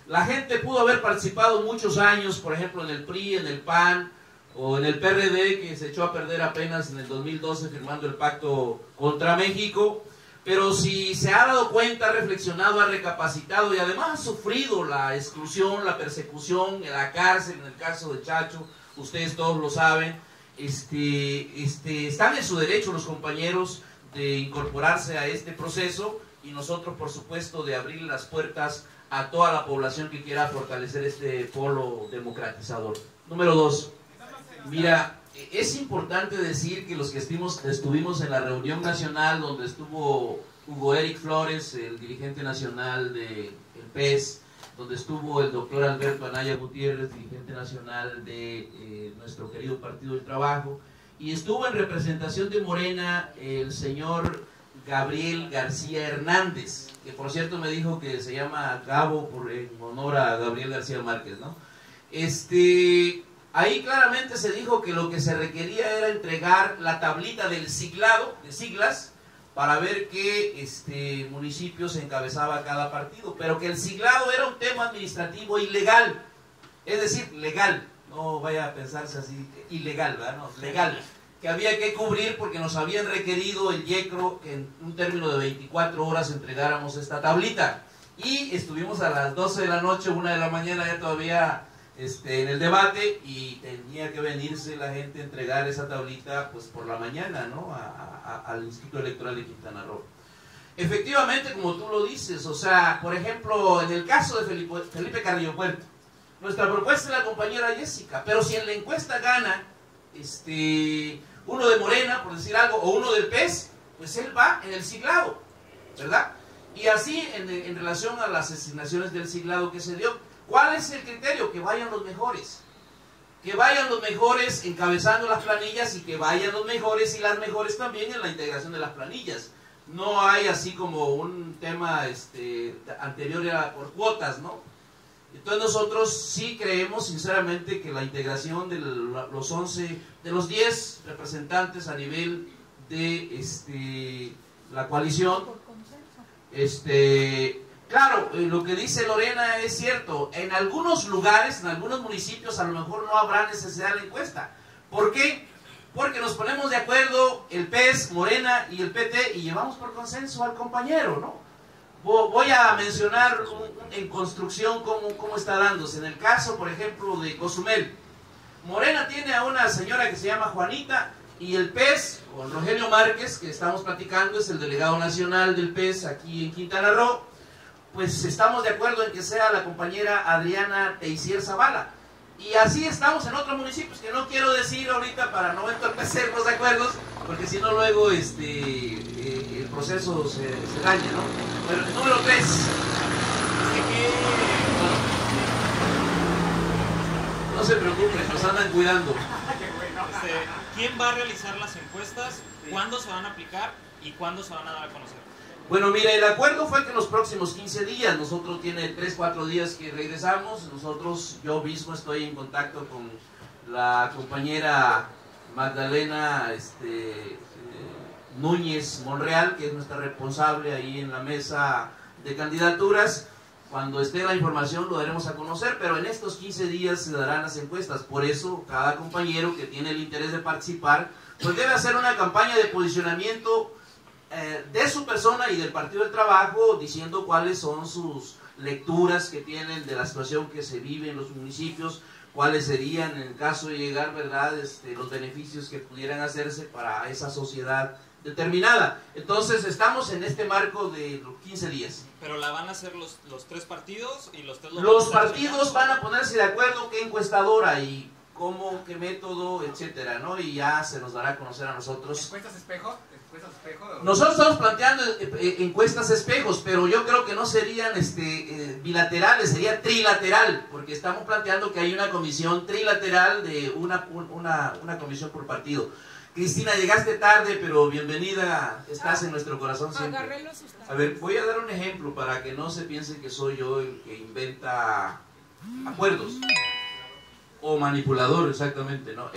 La gente pudo haber participado muchos años, por ejemplo, en el PRI, en el PAN o en el PRD, que se echó a perder apenas en el 2012 firmando el pacto contra México. Pero si se ha dado cuenta, ha reflexionado, ha recapacitado y además ha sufrido la exclusión, la persecución, la cárcel, en el caso de Chacho, ustedes todos lo saben, están en su derecho los compañeros de incorporarse a este proceso y nosotros, por supuesto, de abrir las puertas a toda la población que quiera fortalecer este polo democratizador. Número 2, mira, es importante decir que los que estuvimos en la reunión nacional donde estuvo Hugo Eric Flores, el dirigente nacional del PES, donde estuvo el doctor Alberto Anaya Gutiérrez, dirigente nacional de nuestro querido Partido del Trabajo, y estuvo en representación de Morena el señor Gabriel García Hernández, que por cierto me dijo que se llama Gabo en honor a Gabriel García Márquez, ¿no? Ahí claramente se dijo que lo que se requería era entregar la tablita del siglado, de siglas, para ver qué municipios encabezaba cada partido, pero que el siglado era un tema administrativo ilegal, es decir, legal, no vaya a pensarse así, ilegal, ¿verdad? No, legal, que había que cubrir porque nos habían requerido el YECRO que en un término de 24 horas entregáramos esta tablita, y estuvimos a las 12 de la noche, 1 de la mañana ya todavía en el debate, y tenía que venirse la gente a entregar esa tablita pues por la mañana, ¿no? Al Instituto Electoral de Quintana Roo. Efectivamente, como tú lo dices, o sea, por ejemplo, en el caso de Felipe Carrillo Puerto, nuestra propuesta es la compañera Jessica, pero si en la encuesta gana uno de Morena, por decir algo, o uno del PES, pues él va en el siglado, ¿verdad? Y así, en relación a las asignaciones del siglado que se dio, ¿cuál es el criterio? Que vayan los mejores. Que vayan los mejores encabezando las planillas y que vayan los mejores y las mejores también en la integración de las planillas. No hay así como un tema anterior era por cuotas, ¿no? Entonces nosotros sí creemos sinceramente que la integración de los 10 representantes a nivel de la coalición, claro, lo que dice Lorena es cierto. En algunos lugares, en algunos municipios, a lo mejor no habrá necesidad de la encuesta. ¿Por qué? Porque nos ponemos de acuerdo el PES, Morena y el PT y llevamos por consenso al compañero, ¿no? Voy a mencionar en construcción cómo está dándose. En el caso, por ejemplo, de Cozumel, Morena tiene a una señora que se llama Juanita y el PES, con Rogelio Márquez, que estamos platicando, es el delegado nacional del PES aquí en Quintana Roo. Pues estamos de acuerdo en que sea la compañera Adriana Teisier Zavala. Y así estamos en otros municipios, que no quiero decir ahorita para no entorpecer los acuerdos, porque si no luego el proceso se daña, ¿no? Pero el número 3. No se preocupen, nos andan cuidando. ¿Quién va a realizar las encuestas? ¿Cuándo se van a aplicar? ¿Y cuándo se van a dar a conocer? Bueno, mire, el acuerdo fue que los próximos 15 días, nosotros tiene 3-4 días que regresamos, yo mismo estoy en contacto con la compañera Magdalena Núñez Monreal, que es nuestra responsable ahí en la mesa de candidaturas. Cuando esté la información lo daremos a conocer, pero en estos 15 días se darán las encuestas. Por eso, cada compañero que tiene el interés de participar, pues debe hacer una campaña de posicionamiento de su persona y del Partido del Trabajo, diciendo cuáles son sus lecturas que tienen de la situación que se vive en los municipios, cuáles serían, en el caso de llegar, ¿verdad?, los beneficios que pudieran hacerse para esa sociedad determinada. Entonces estamos en este marco de los 15 días. ¿Pero la van a hacer los 3 partidos? Y los partidos van a ponerse de acuerdo qué encuestadora y cómo, qué método, etcétera, ¿no? Y ya se nos dará a conocer a nosotros. ¿Encuestas espejo? Nosotros estamos planteando encuestas espejos, pero yo creo que no serían bilaterales, sería trilateral, porque estamos planteando que hay una comisión trilateral de una comisión por partido. Cristina, llegaste tarde, pero bienvenida, estás en nuestro corazón siempre. A ver, voy a dar un ejemplo para que no se piense que soy yo el que inventa acuerdos o manipulador, exactamente, ¿no?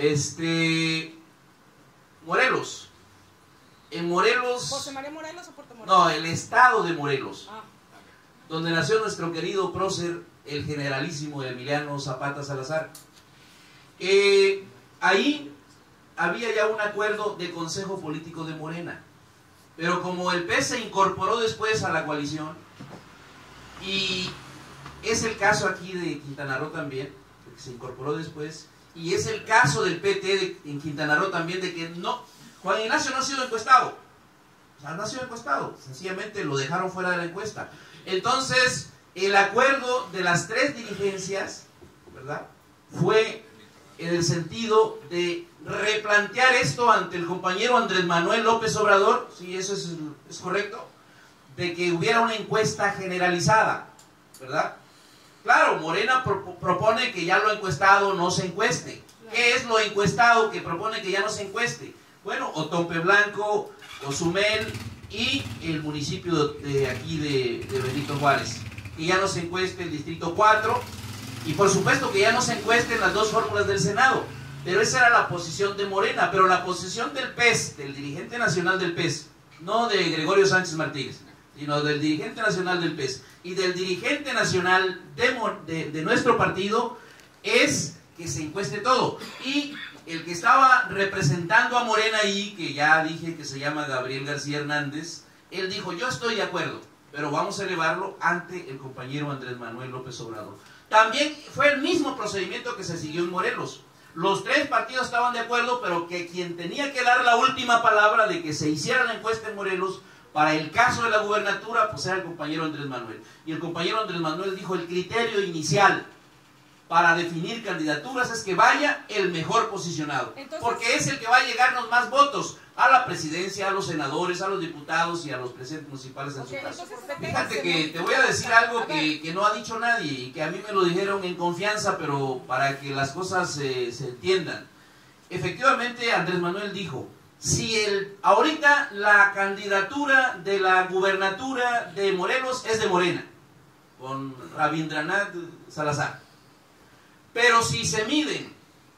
Morelos. En Morelos... ¿José María Morelos o Puerto Morelos? No, el estado de Morelos, donde nació nuestro querido prócer el generalísimo Emiliano Zapata Salazar. Ahí había ya un acuerdo de Consejo Político de Morena, pero como el PES se incorporó después a la coalición, y es el caso aquí de Quintana Roo también, que se incorporó después, y es el caso del PT en Quintana Roo también, de que no, Juan Ignacio no ha sido encuestado, o sea, no ha sido encuestado, sencillamente lo dejaron fuera de la encuesta. Entonces, el acuerdo de las tres dirigencias, ¿verdad?, fue en el sentido de replantear esto ante el compañero Andrés Manuel López Obrador, si eso es correcto, de que hubiera una encuesta generalizada, ¿verdad? Claro, Morena propone que ya lo encuestado no se encueste. ¿Qué es lo encuestado que propone que ya no se encueste? Bueno, Otompe Blanco, Cozumel y el municipio de aquí de Benito Juárez. Que ya no se encueste el Distrito 4 y por supuesto que ya no se encuesten las dos fórmulas del Senado. Pero esa era la posición de Morena, pero la posición del PES, del dirigente nacional del PES, no de Gregorio Sánchez Martínez, sino del dirigente nacional del PES y del dirigente nacional de nuestro partido, es que se encueste todo. Y el que estaba representando a Morena ahí, que ya dije que se llama Gabriel García Hernández, él dijo, yo estoy de acuerdo, pero vamos a elevarlo ante el compañero Andrés Manuel López Obrador. También fue el mismo procedimiento que se siguió en Morelos. Los tres partidos estaban de acuerdo, pero que quien tenía que dar la última palabra de que se hiciera la encuesta en Morelos para el caso de la gubernatura, pues era el compañero Andrés Manuel. Y el compañero Andrés Manuel dijo, el criterio inicial para definir candidaturas es que vaya el mejor posicionado. Entonces, porque es el que va a llegarnos más votos a la presidencia, a los senadores, a los diputados y a los presidentes municipales en su caso. Fíjate que te voy a decir algo que no ha dicho nadie y que a mí me lo dijeron en confianza, pero para que las cosas se entiendan. Efectivamente, Andrés Manuel dijo, si ahorita la candidatura de la gubernatura de Morelos es de Morena, con Rabindranath Salazar, pero si se miden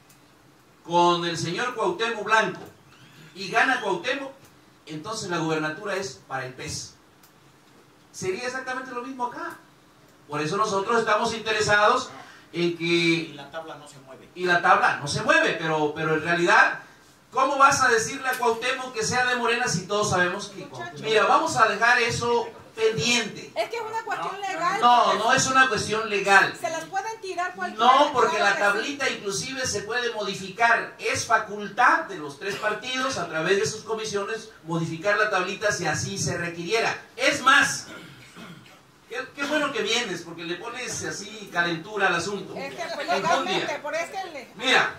con el señor Cuauhtémoc Blanco y gana Cuauhtémoc, entonces la gubernatura es para el PES. Sería exactamente lo mismo acá. Por eso nosotros estamos interesados en que... Y la tabla no se mueve. Y la tabla no se mueve, pero en realidad, ¿cómo vas a decirle a Cuauhtémoc que sea de Morena si todos sabemos que... Mira, vamos a dejar eso pendiente. Es que es una cuestión legal. No es una cuestión legal. Se las pueden tirar cualquiera. No, porque la tablita inclusive se puede modificar. Es facultad de los tres partidos, a través de sus comisiones, modificar la tablita si así se requiriera. Es más, qué bueno que vienes, porque le pones así calentura al asunto. Es que pues, legalmente, por eso que Mira,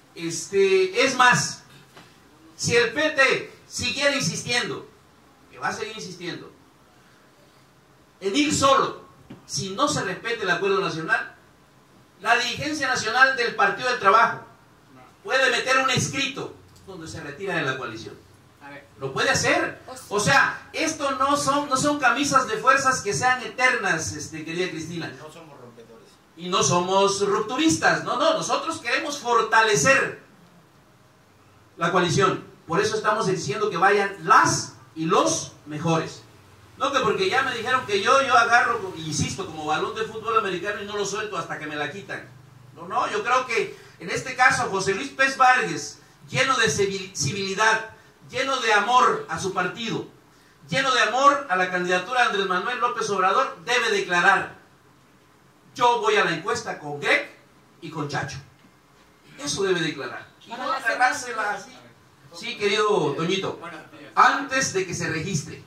es más, si el PT siguiera insistiendo, que va a seguir insistiendo, en ir solo, si no se respete el acuerdo nacional, la dirigencia nacional del Partido del Trabajo puede meter un escrito donde se retira de la coalición. Lo puede hacer. O sea, esto no son camisas de fuerzas que sean eternas, querida Cristina. No somos rompedores. Y no somos rupturistas. No, nosotros queremos fortalecer la coalición. Por eso estamos diciendo que vayan las y los mejores. No que porque ya me dijeron que yo agarro, insisto, como balón de fútbol americano y no lo suelto hasta que me la quitan. No, yo creo que en este caso José Luis Pez Vargas, lleno de civilidad, lleno de amor a su partido, lleno de amor a la candidatura de Andrés Manuel López Obrador, debe declarar, yo voy a la encuesta con Greg y con Chacho. Eso debe declarar. Y no agarrársela así. Sí, querido Toñito, antes de que se registre.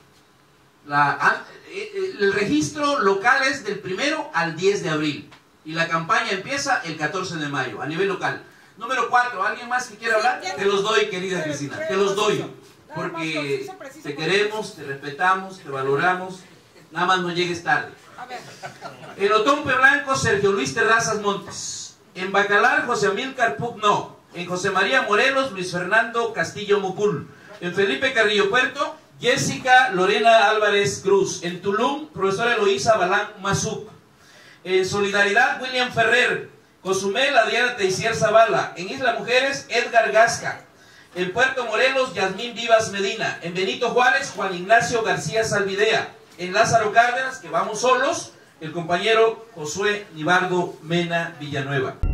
El registro local es del 1 al 10 de abril y la campaña empieza el 14 de mayo a nivel local. Número 4, ¿alguien más que quiera hablar? Te los doy, querida Cristina, te los doy, porque te queremos, te respetamos, te valoramos, nada más no llegues tarde. En Otompe Blanco, Sergio Luis Terrazas Montes. En Bacalar, José Amílcar Pugno. En José María Morelos, Luis Fernando Castillo Mucul. En Felipe Carrillo Puerto, Jessica Lorena Álvarez Cruz. En Tulum, profesora Eloísa Balán Mazuc. En Solidaridad, William Ferrer. Cozumel, Adriana Teisier Zavala. En Isla Mujeres, Edgar Gasca. En Puerto Morelos, Yasmín Vivas Medina. En Benito Juárez, Juan Ignacio García Salvidea. En Lázaro Cárdenas, que vamos solos, el compañero Josué Nibardo Mena Villanueva.